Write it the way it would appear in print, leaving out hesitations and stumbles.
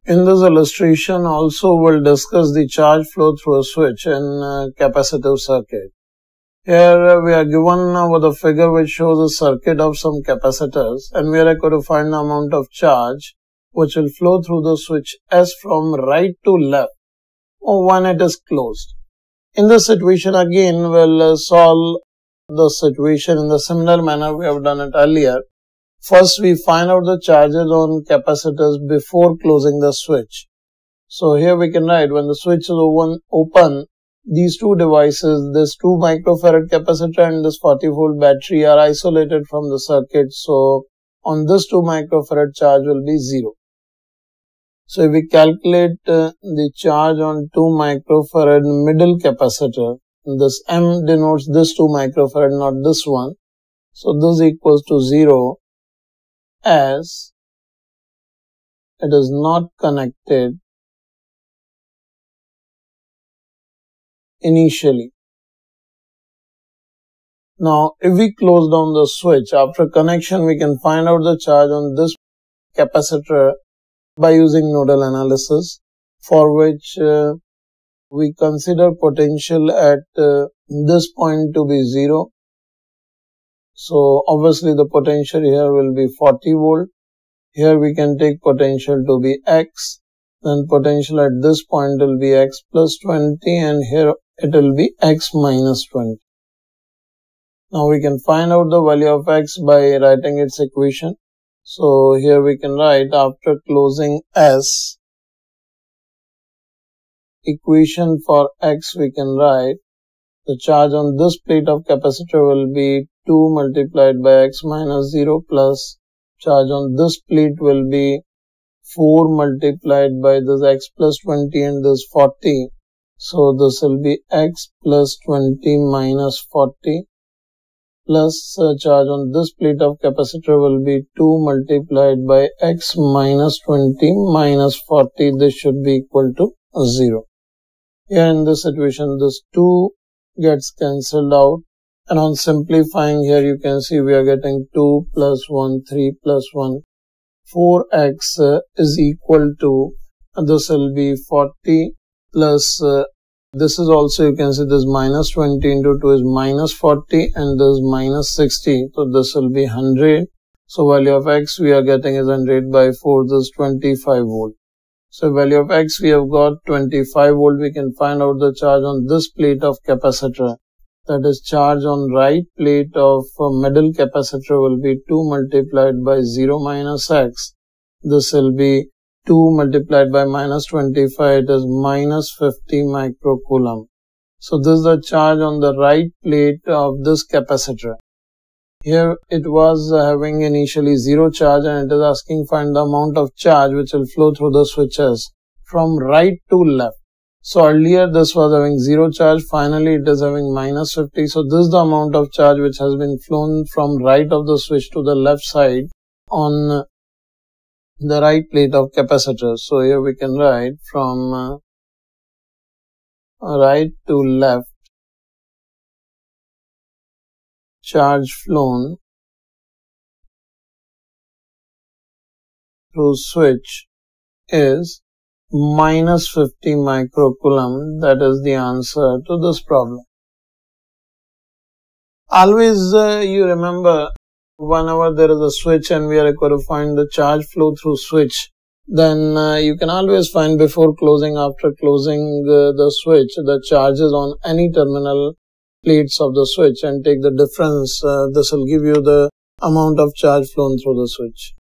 In this illustration also we'll discuss the charge flow through a switch in capacitive circuit. Here we are given with a figure which shows a circuit of some capacitors, and we are going to find the amount of charge which will flow through the switch S from right to left when it is closed. In this situation again we'll solve the situation in the similar manner we have done it earlier. First, we find out the charges on capacitors before closing the switch. So here we can write, when the switch is open, these two devices, this 2 microfarad capacitor and this 40 volt battery are isolated from the circuit. So on this 2 microfarad charge will be 0. So if we calculate the charge on 2 microfarad middle capacitor, this M denotes this 2 microfarad, not this one. So this equals to 0. As it is not connected initially. Now, if we close down the switch, after connection, we can find out the charge on this capacitor by using nodal analysis, for which we consider potential at this point to be 0. So obviously the potential here will be 40 volt. Here we can take potential to be X. Then potential at this point will be X plus 20, and here it will be X minus 20. Now we can find out the value of X by writing its equation. So here we can write, after closing S, equation for X we can write, the charge on this plate of capacitor will be 2 multiplied by X minus 0 plus charge on this plate will be 4 multiplied by this X plus 20 and this 40. So this will be X plus 20 minus 40 plus charge on this plate of capacitor will be 2 multiplied by X minus 20 minus 40. This should be equal to 0. Here in this situation, this 2 gets cancelled out, and on simplifying here you can see we are getting 2 plus 1, 3 plus 1, 4x is equal to, this will be 40 plus, this is also you can see this minus 20 into 2 is minus 40 and this minus 60, so this will be 100. So value of X we are getting is 100 by 4, this is 25 volt. So value of X we have got 25 volt. We can find out the charge on this plate of capacitor. That is, charge on right plate of middle capacitor will be 2 multiplied by 0 minus X. This will be 2 multiplied by minus 25. It is minus 50 microcoulomb. So this is the charge on the right plate of this capacitor. Here it was having initially 0 charge, and it is asking find the amount of charge which will flow through the switches from right to left. So earlier this was having 0 charge, finally it is having minus 50. So this is the amount of charge which has been flown from right of the switch to the left side on the right plate of capacitor. So here we can write from right to left, charge flown through switch is minus 50 microcoulomb. That is the answer to this problem. Always you remember, whenever there is a switch and we are going to find the charge flow through switch, then you can always find before closing, after closing the switch, the charges on any terminal plates of the switch and take the difference. This will give you the amount of charge flown through the switch.